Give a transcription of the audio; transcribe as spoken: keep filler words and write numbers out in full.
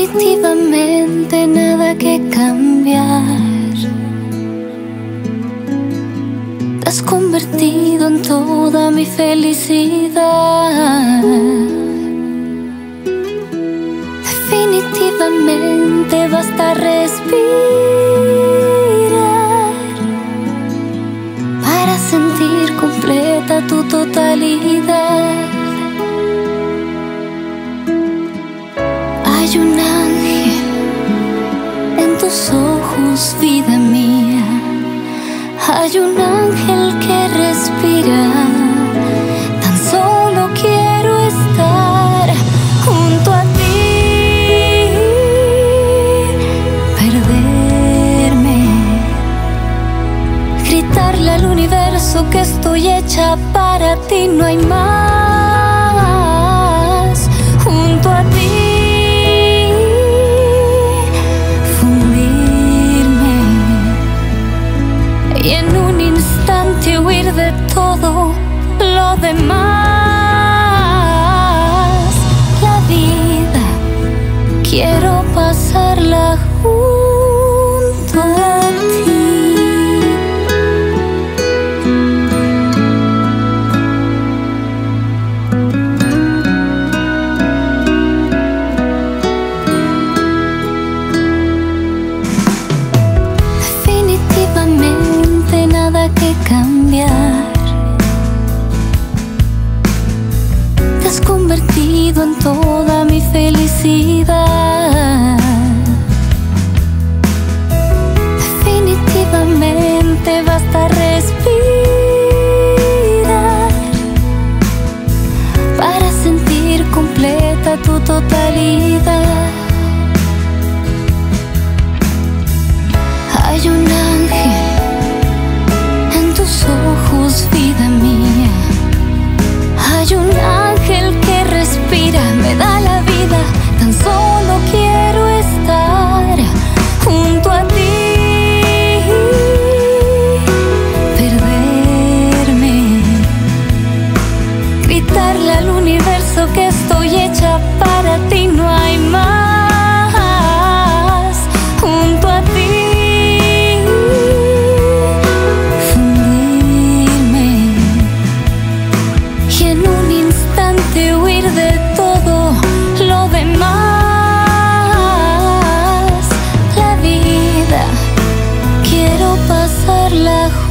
Definitivamente nada que cambiar. Te has convertido en toda mi felicidad. Definitivamente basta respirar para sentir completa tu totalidad. Hay un ángel en tus ojos, vida mía. Hay un ángel que respira. Tan solo quiero estar junto a ti, perderme, gritarle al universo que estoy hecha para ti. No hay más junto a ti. Y en un instante huir de todo lo demás. La vida quiero pasarla junto a ti. Definitivamente nada que cambiar. Te has convertido en toda mi felicidad. Definitivamente basta respirar para sentir completa tu totalidad. Hay un ángel en tus ojos, vida mía. Hay un ángel que respira, me da la vida. Tan solo quiero estar junto a ti, perderme, gritarle al universo que estoy hecha para ti. No hay más junto a ti. Huir de todo lo demás. La vida quiero pasarla juntos.